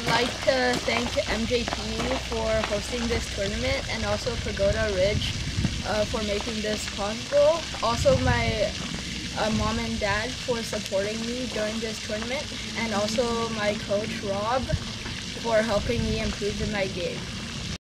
like to thank MJT for hosting this tournament and also Pagoda Ridge for making this possible. Also my mom and dad for supporting me during this tournament, and also my coach Rob for helping me improve in my game.